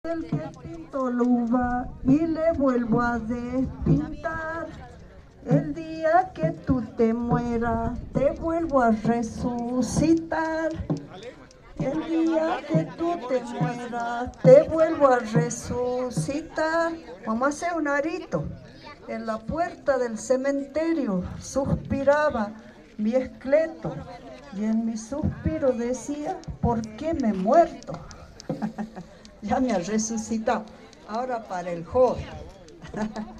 El que pinto luva y le vuelvo a despintar. El día que tú te mueras, te vuelvo a resucitar. El día que tú te mueras, te vuelvo a resucitar. Vamos a hacer un arito. En la puerta del cementerio suspiraba mi esqueleto y en mi suspiro decía, ¿por qué me he muerto? Ya me ha resucitado. Ahora para el joven.